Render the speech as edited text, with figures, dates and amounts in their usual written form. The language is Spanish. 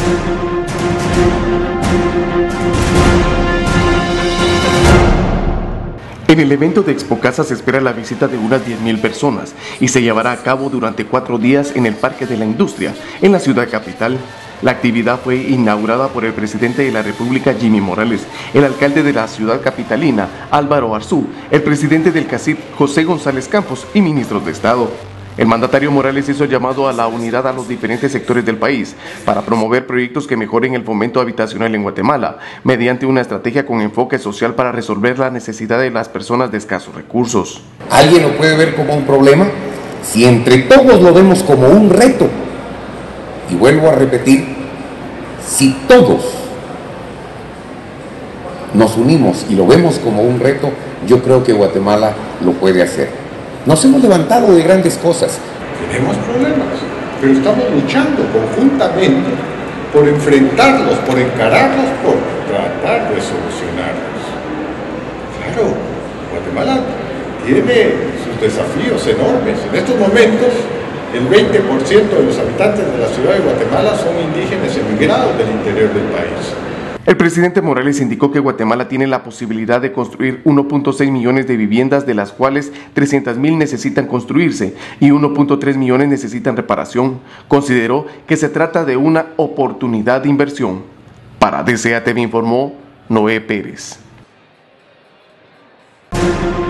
En el evento de Expocasa se espera la visita de unas 10.000 personas y se llevará a cabo durante 4 días en el Parque de la Industria, en la ciudad capital. La actividad fue inaugurada por el presidente de la República, Jimmy Morales, el alcalde de la ciudad capitalina, Álvaro Arzú, el presidente del CACIP, José González Campos, y ministros de Estado. El mandatario Morales hizo llamado a la unidad a los diferentes sectores del país para promover proyectos que mejoren el fomento habitacional en Guatemala, mediante una estrategia con enfoque social para resolver la necesidad de las personas de escasos recursos. ¿Alguien lo puede ver como un problema? Si entre todos lo vemos como un reto, y vuelvo a repetir, si todos nos unimos y lo vemos como un reto, yo creo que Guatemala lo puede hacer. Nos hemos levantado de grandes cosas. Tenemos problemas, pero estamos luchando conjuntamente por enfrentarlos, por encararlos, por tratar de solucionarlos. Claro, Guatemala tiene sus desafíos enormes. En estos momentos, el 20% de los habitantes de la ciudad de Guatemala son indígenas emigrados del interior del país. El presidente Morales indicó que Guatemala tiene la posibilidad de construir 1.6 millones de viviendas, de las cuales 300.000 necesitan construirse y 1.3 millones necesitan reparación. Consideró que se trata de una oportunidad de inversión. Para DCA TV informó Noé Pérez.